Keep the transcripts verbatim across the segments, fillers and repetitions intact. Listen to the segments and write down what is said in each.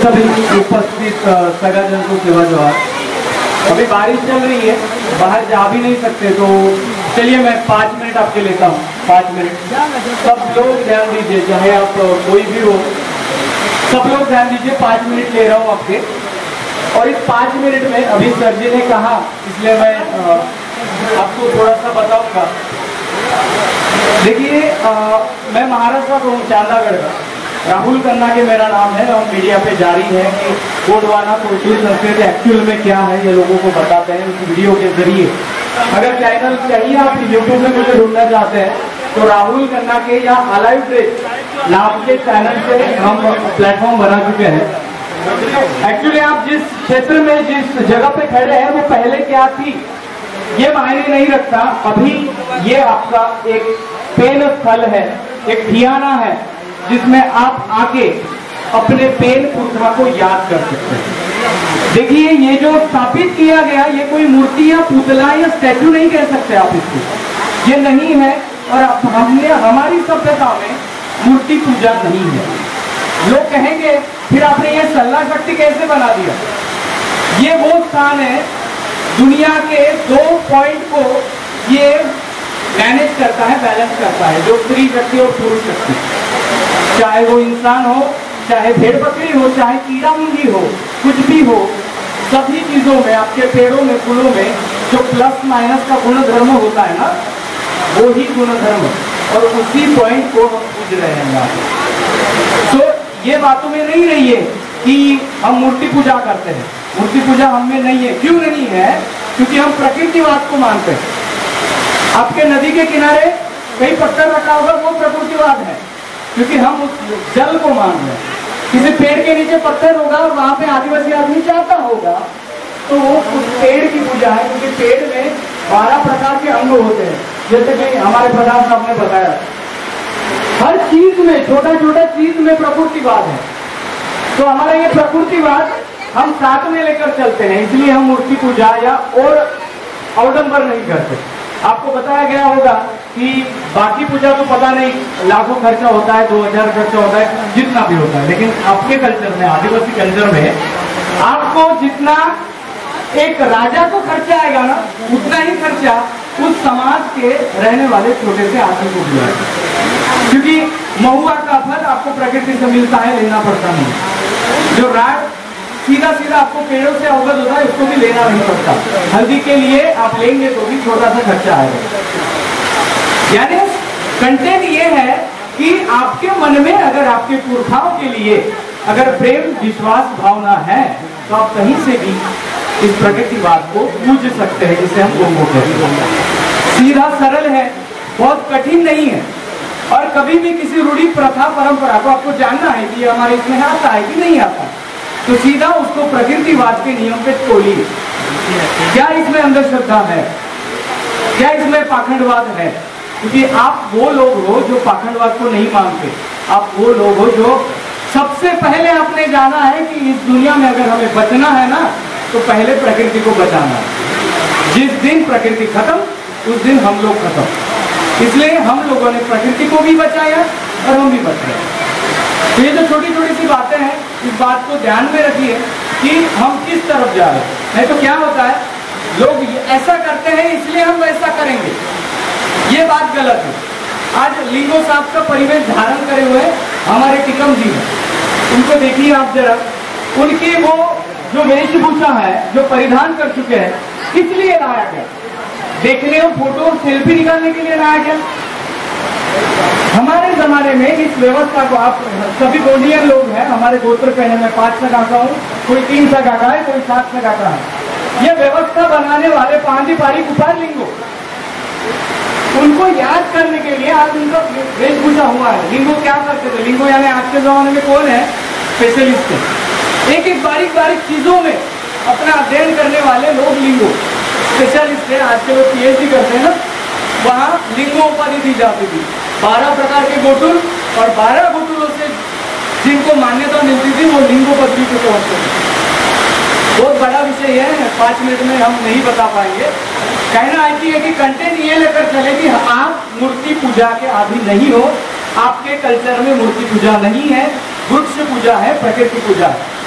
सभी उपस्थित सगाजन को सेवा जवाब। अभी बारिश चल रही है, बाहर जा भी नहीं सकते, तो चलिए मैं पाँच मिनट आपके लेता हूँ। पाँच मिनट सब लोग ध्यान दीजिए, चाहे आप कोई भी हो, सब लोग ध्यान दीजिए। पाँच मिनट ले रहा हूँ आपके, और इस पाँच मिनट में अभी सर जी ने कहा, इसलिए मैं आपको थोड़ा सा बताऊंगा। देखिए, मैं महाराष्ट्र का हूँ, चांदागढ़ का। राहुल खन्ना के मेरा नाम है, और मीडिया पे जारी है कि गोंडवाना कोटली संस्कृति एक्चुअल में क्या है, ये लोगों को बताते हैं इस वीडियो के जरिए। अगर चैनल चाहिए, आप यूट्यूब में मुझे ढूंढना चाहते हैं तो राहुल खन्ना के या अलाइव ड्रेस नाम के चैनल से हम प्लेटफॉर्म बना चुके हैं। एक्चुअली आप जिस क्षेत्र में, जिस जगह पे खड़े हैं, वो पहले क्या थी ये मायने नहीं रखता। अभी ये आपका एक पेन स्थल है, एक ठियाना है, जिसमें आप आके अपने पेन पुरखा को याद कर सकते हैं। देखिए, ये जो स्थापित किया गया, ये कोई मूर्ति या पुतला या स्टैचू नहीं कह सकते आप इसको, ये नहीं है। और हमने हमारी सभ्यता में मूर्ति पूजा नहीं है। लोग कहेंगे फिर आपने ये सल्ला शक्ति कैसे बना दिया। ये वो स्थान है दुनिया के दो पॉइंट को ये मैनेज करता है, बैलेंस करता है, जो स्त्री शक्ति और पुरुष शक्ति। चाहे वो इंसान हो, चाहे भेड़ बकरी हो, चाहे कीड़ा मुंगी हो, कुछ भी हो, सभी चीजों में, आपके पेड़ों में, फूलों में जो प्लस माइनस का गुण धर्म होता है ना, वो ही गुण धर्म, और उसी पॉइंट को हम पूज रहे हैं यहाँ। तो ये बातों में नहीं रहिए कि हम मूर्ति पूजा करते हैं। मूर्ति पूजा हम में नहीं है। क्यों नहीं है? क्योंकि हम प्रकृतिवाद को मानते हैं। आपके नदी के किनारे कहीं पत्थर रखा होगा, वो प्रकृतिवाद है, क्योंकि हम उस जल को मान रहे हैं। किसी पेड़ के नीचे पत्थर होगा और वहां पे आदिवासी आदमी चाहता होगा, तो वो उस पेड़ की पूजा है, क्योंकि पेड़ में बारह प्रकार के अंग होते हैं, जैसे कि हमारे प्रधान साहब ने बताया। हर चीज में, छोटा छोटा चीज में प्रकृतिवाद है। तो हमारा ये प्रकृतिवाद हम साथ में लेकर चलते हैं, इसलिए हम मूर्ति पूजा या और अवडंबर नहीं करते। आपको बताया गया होगा कि बाकी पूजा तो पता नहीं, लाखों खर्चा होता है, दो हजार खर्चा होता है, जितना भी होता है, लेकिन आपके कल्चर में, आदिवासी कल्चर में, आपको जितना एक राजा को खर्चा आएगा ना, उतना ही खर्चा उस समाज के रहने वाले छोटे से आदमी को दिया है। क्योंकि महुआ का फल आपको प्रकृति से मिलता है, लेना पड़ता नहीं। जो राग सीधा सीधा आपको पेड़ों से अवगत होता है, उसको भी लेना नहीं पड़ता। हल्दी के लिए आप लेंगे तो भी छोटा सा खर्चा आएगा। यानी कंटेंट ये है कि आपके मन में अगर आपके पुरखाओं के लिए अगर प्रेम, विश्वास, भावना है, तो आप कहीं से भी इस प्रकृतिवाद को पूज सकते हैं, जिसे हम गोंगो कहते हैं। सीधा सरल है, बहुत कठिन नहीं है। और कभी भी किसी रूढ़ी, प्रथा, परंपरा को आपको जानना है कि हमारे इसमें आता है कि नहीं आता, तो सीधा उसको प्रकृतिवाद के नियम पे तोलिए। क्या इसमें अंधश्रद्धा है? क्या इसमें पाखंडवाद है? क्योंकि आप वो लोग हो जो पाखंडवाद को नहीं मानते। आप वो लोग हो जो सबसे पहले आपने जाना है कि इस दुनिया में अगर हमें बचना है ना, तो पहले प्रकृति को बचाना है। जिस दिन प्रकृति खत्म, उस दिन हम लोग खत्म। इसलिए हम लोगों ने प्रकृति को भी बचाया और हम भी बच रहे। तो ये जो छोटी छोटी सी बातें हैं, इस बात को ध्यान में रखिए कि हम किस तरफ जा रहे हैं। नहीं तो क्या होता है, लोग ऐसा करते हैं इसलिए हम वैसा करेंगे, ये बात गलत है। आज लिंगो साहब का परिवेश धारण करे हुए हमारे टिकम जी हैं, उनको देखिए आप जरा। उनकी वो जो वेशभूषा है, जो परिधान कर चुके हैं, किस लिए लाया गया? देखने और फोटो और सेल्फी निकालने के लिए लाया गया? हमारे जमाने में इस व्यवस्था को, आप सभी गोंडियन लोग हैं, हमारे गोत्र कहने में पांच सा काका हूँ, कोई तीन सा काका है, कोई सात सा काका है। ये व्यवस्था बनाने वाले पांडी पारी कुपार लिंगो, उनको याद करने के लिए आज उनका वेशभूषा हुआ है। लिंगो क्या करते थे? लिंगो यानी आज के जमाने में कौन है? स्पेशलिस्ट है। एक एक बारीक बारीक चीजों में अपना अध्ययन करने वाले लोग लिंगो स्पेशलिस्ट है। आज के लोग पीएचडी करते हैं ना, वहाँ लिंगो उपाधि दी जाती थी। बारह प्रकार के गोटुल और बारह गोटुलों से जिनको मान्यता मिलती थी, वो लिंगो पदवी को पहुंचते थे। बहुत बड़ा विषय है, पांच मिनट में हम नहीं बता पाएंगे। कहना ऐसी है कि कंटेंट ये लेकर चले कि आप मूर्ति पूजा के आदि नहीं हो। आपके कल्चर में मूर्ति पूजा नहीं है, वृक्ष पूजा है, प्रकृति पूजा है।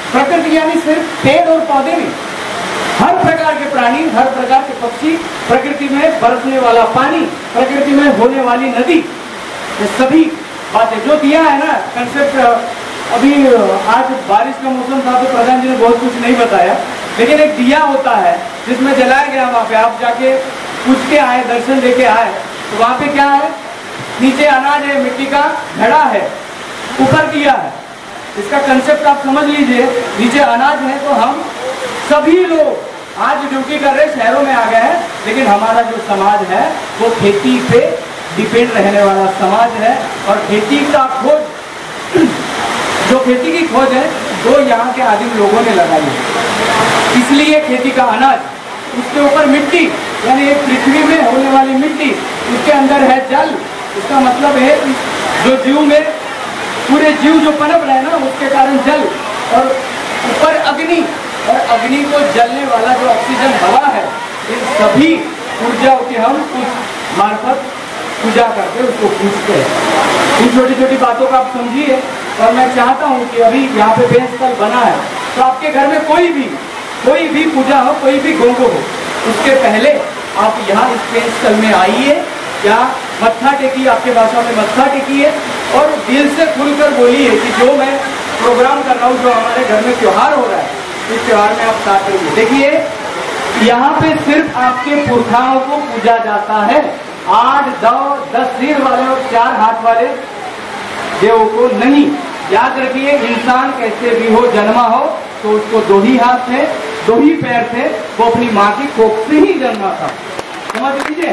प्रकृति यानी सिर्फ पेड़ और पौधे नहीं, हर प्रकार के प्राणी, हर प्रकार के पक्षी, प्रकृति में बरसने वाला पानी, प्रकृति में होने वाली नदी, ये सभी बातें जो दिया है ना कंसेप्ट। अभी आज बारिश का मौसम था तो प्रधान जी ने बहुत कुछ नहीं बताया, लेकिन एक दिया होता है जिसमें जलाया गया, वहां पे आप जाके पूछ के आए, दर्शन लेके आए, तो वहां पे क्या है, नीचे अनाज है, मिट्टी का घड़ा है, ऊपर दिया है। इसका कंसेप्ट आप समझ लीजिए, नीचे अनाज है तो हम सभी लोग आज ड्यूटी कर रहे शहरों में आ गए हैं, लेकिन हमारा जो समाज है वो खेती पे डिपेंड रहने वाला समाज है। और खेती का खोज, जो खेती की खोज है वो यहाँ के आदिम लोगों ने लगाई है। इसलिए खेती का अनाज, उसके ऊपर मिट्टी यानी एक पृथ्वी में होने वाली मिट्टी, उसके अंदर है जल। इसका मतलब है जो जीव में पूरे जीव जो पनप रहे ना उसके कारण जल, और ऊपर अग्नि, और अग्नि को जलने वाला जो ऑक्सीजन हवा है, इन सभी ऊर्जाओं की हम उस मार्फत पूजा करते हैं, उसको पूजते हैं। इन छोटी छोटी बातों का आप समझिए। और मैं चाहता हूँ कि अभी यहाँ पे बेंच स्थल बना है, तो आपके घर में कोई भी कोई भी पूजा हो, कोई भी गोंगो हो, उसके पहले आप यहाँ इस बेंच स्थल में आइए, या मत्था टेकिए, आपके भाषा में मत्था टेकिए, और दिल से खुलकर बोलिए कि जो मैं प्रोग्राम कर रहा हूँ, जो हमारे घर में त्योहार हो रहा है, इस त्योहार में आप साथ रहिए। देखिए यहाँ पे सिर्फ आपके पुरखाओं को पूजा जाता है, आठ दो दस सिर वाले और चार हाथ वाले देव को नहीं। याद रखिए, इंसान कैसे भी हो, जन्मा हो तो उसको दो ही हाथ थे, दो ही पैर थे, वो अपनी माँ की कोख से ही जन्मा था। समझ लीजिए,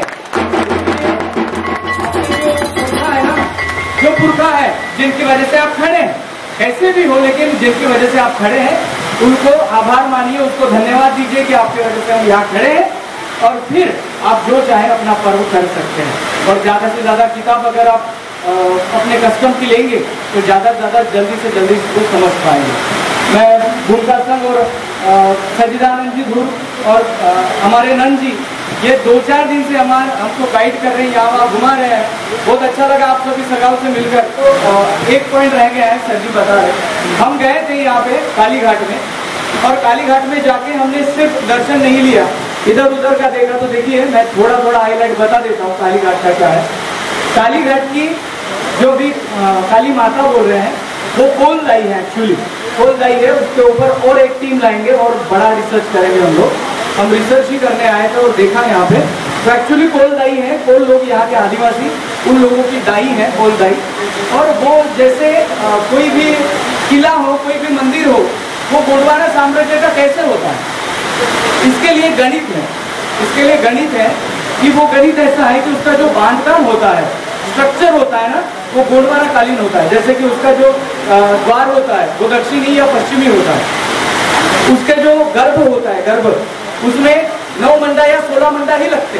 है ना, जो पुरखा है जिनकी वजह से आप खड़े हैं, कैसे भी हो लेकिन जिनकी वजह से आप खड़े हैं, उनको आभार मानिए, उसको धन्यवाद दीजिए कि आपकी वजह से हम यहाँ खड़े हैं। और फिर आप जो चाहे अपना पर्व कर सकते हैं। और ज़्यादा से ज़्यादा किताब अगर आप आ, अपने कस्टम की लेंगे तो ज़्यादा से ज़्यादा जल्दी से जल्दी इसको समझ पाएंगे। मैं भूमिका संघ और सजिदानंद जी धूर और आ, हमारे नंद जी ये दो चार दिन से हमारे हमको गाइड कर रहे हैं, यहाँ वहाँ घुमा रहे हैं। बहुत अच्छा लगा आप सभी सगाओं से मिलकर। तो एक पॉइंट रह गया है, सर जी बता रहे, हम गए थे यहाँ पे काली घाट में, और काली घाट में जाके हमने सिर्फ दर्शन नहीं लिया, इधर उधर का देखा। तो देखिए मैं थोड़ा थोड़ा हाईलाइट बता देता हूँ काली घाट का क्या है। काली घाट की जो भी आ, काली माता बोल रहे हैं वो कोलदाई है, एक्चुअली कोलदाई है। उसके ऊपर और एक टीम लाएंगे और बड़ा रिसर्च करेंगे हम लोग। हम रिसर्च ही करने आए थे और देखा यहाँ पे, तो एक्चुअली कोलदाई है। कोल लोग यहाँ के आदिवासी, उन लोगों की दाई है कोलदाई। और वो जैसे आ, कोई भी किला हो, कोई भी मंदिर हो, वो गोंडवाना साम्राज्य का कैसे होता है, इसके लिए गणित है। इसके लिए गणित है कि वो गणित ऐसा है कि उसका जो बांधकाम होता है, स्ट्रक्चर होता है ना, वो गोंडवाना कालीन होता है। जैसे कि उसका जो द्वार होता है वो दक्षिणी या पश्चिमी होता है। उसके जो गर्भ होता है, गर्भ, उसमें नौ मंडा या सोलह मंडा ही लगते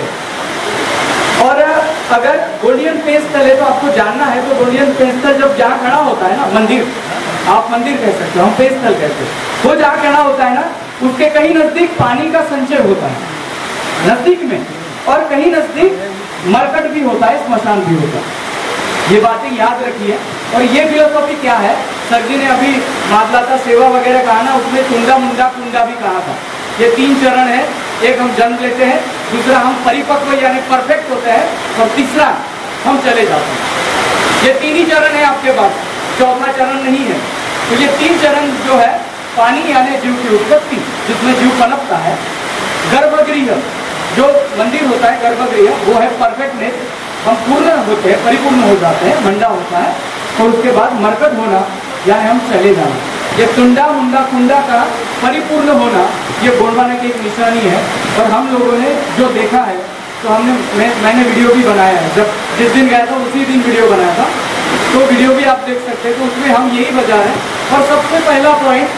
हैं। और अगर गोल्डियन पेंच स्थल है तो आपको जानना है, तो गोल्डियन पेंच स्थल जब जहाँ खड़ा होता है ना, मंदिर, आप मंदिर कह सकते हो, हम पेंच स्थल कहते हैं, वो जहाँ खड़ा होता है ना, उसके कहीं नजदीक पानी का संचय होता है, नजदीक में, और कहीं नजदीक मरकट भी होता है, स्मशान भी होता है। ये बातें याद रखिए। और ये फिलोसॉफी क्या है, सर जी ने अभी मातलाता सेवा वगैरह कहा ना, उसमें टुंडा मुंडा कुंडा भी कहा था। ये तीन चरण है, एक हम जन्म लेते हैं, दूसरा हम परिपक्व यानी परफेक्ट होते हैं, और तीसरा हम चले जाते हैं। ये तीन ही चरण है आपके पास, चौथा चरण नहीं है। तो ये तीन चरण जो है, पानी यानी जीव की उत्पत्ति, जिसमें जीव पनपता है। गर्भगृह जो मंदिर होता है, गर्भगृह वो है परफेक्टनेस, हम पूर्ण होते हैं, परिपूर्ण हो जाते हैं, मंडा होता है। और उसके बाद मरकट होना यानी हम चले जाना। ये टुंडा मुंडा कुंडा का परिपूर्ण होना, ये गोंडवाना की एक निशानी है। और हम लोगों ने जो देखा है, तो हमने मैं, मैंने वीडियो भी बनाया है। जब जिस दिन गया था उसी दिन वीडियो बनाया था, तो वीडियो भी आप देख सकते हैं। तो उसमें हम यही बजा रहे हैं। और सबसे पहला पॉइंट,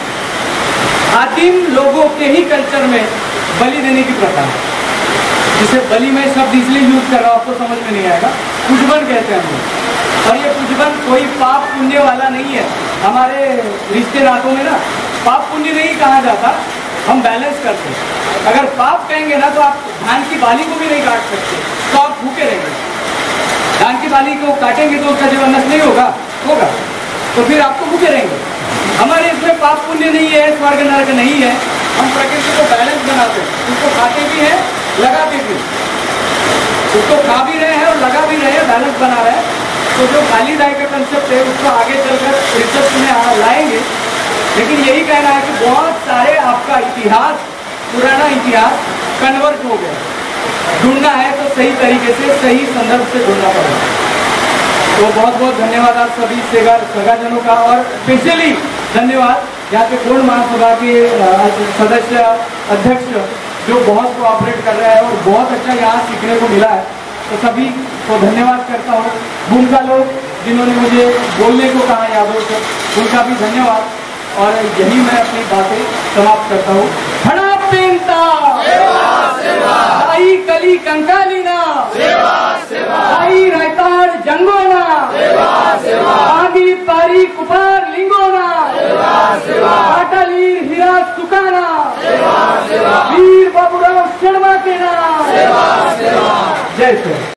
आदिम लोगों के ही कल्चर में बलि देने की प्रथा है। जिसे बलि में शब्द इसलिए यूज कर रहा हूँ, आपको समझ में नहीं आएगा, पूजबन कहते हैं हम लोग। और ये पूजबन कोई पाप पुण्य वाला नहीं है। हमारे रिश्ते नातों में ना पाप पुण्य नहीं कहा जाता, हम बैलेंस करते हैं। अगर पाप कहेंगे ना तो आप धान की बाली को भी नहीं काट सकते, तो आप भूखे रहेंगे। धान की बाली को काटेंगे तो उसका जीवन नष्ट नहीं होगा, होगा तो फिर आपको भूखे रहेंगे। हमारे इसमें पाप पुण्य नहीं है, स्वर्ग नरक नहीं है। हम प्रकृति को बैलेंस बनाते हैं, उसको खाते भी हैं, लगाते भी हैं, उसको खा भी रहे हैं और लगा भी रहे हैं, बैलेंस बना रहे हैं। तो जो खाली दाई का कंसेप्ट है उसको आगे चलकर रिसर्च में लाएंगे, लेकिन यही कहना है कि बहुत सारे आपका इतिहास, पुराना इतिहास कन्वर्ट हो गया। ढूंढना है तो सही तरीके से, सही संदर्भ से ढूंढना पड़ेगा। तो बहुत बहुत धन्यवाद आप सभी सगाजनों का, और स्पेशली धन्यवाद यहाँ के पूर्ण महासभा के सदस्य अध्यक्ष जो बहुत कोऑपरेट कर रहे हैं और बहुत अच्छा यहाँ सीखने को मिला है। तो सभी को धन्यवाद करता हूँ। भूमिका लोग जिन्होंने मुझे बोलने को कहा यादों से, उनका भी धन्यवाद। और यही मैं अपनी बातें समाप्त करता हूँ। खड़ा पेंता आई कली कंकालीना, आई रायताड़ जंगोना, आगी पारी कुपार लिंगोना, पाटली हीरा सुकाना, वीर बाबूराव शर्मा के नाम। जय श्री